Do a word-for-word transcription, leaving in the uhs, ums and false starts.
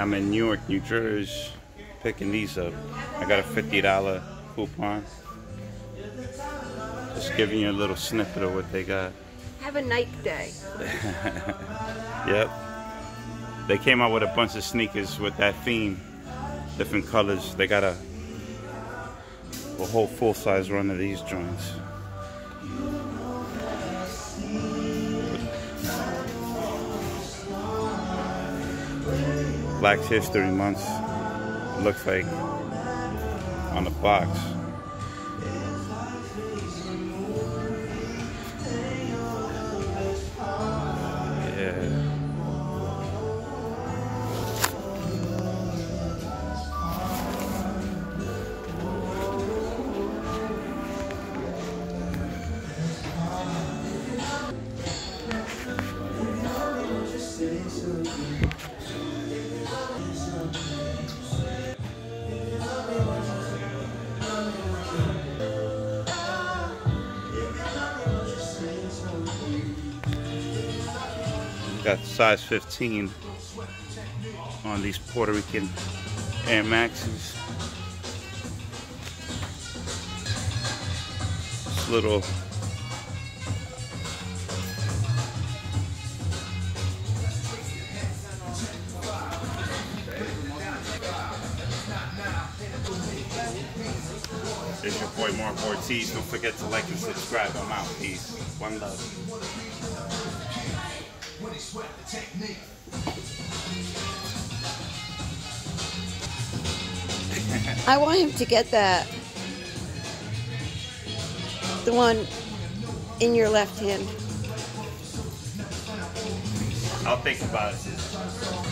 I'm in Newark, New Jersey, picking these up. I got a fifty dollar coupon. Just giving you a little snippet of what they got. Have a Nike day. Yep. They came out with a bunch of sneakers with that theme, different colors. They got a, a whole full-size run of these joints. Black History Month, looks like, on the box. Yeah. Got size fifteen on these Puerto Rican Air Maxes. This little It's your boy Mark Ortiz. Don't forget to like and subscribe. I'm out. Peace. One love. I want him to get that. The one in your left hand. I'll think about it.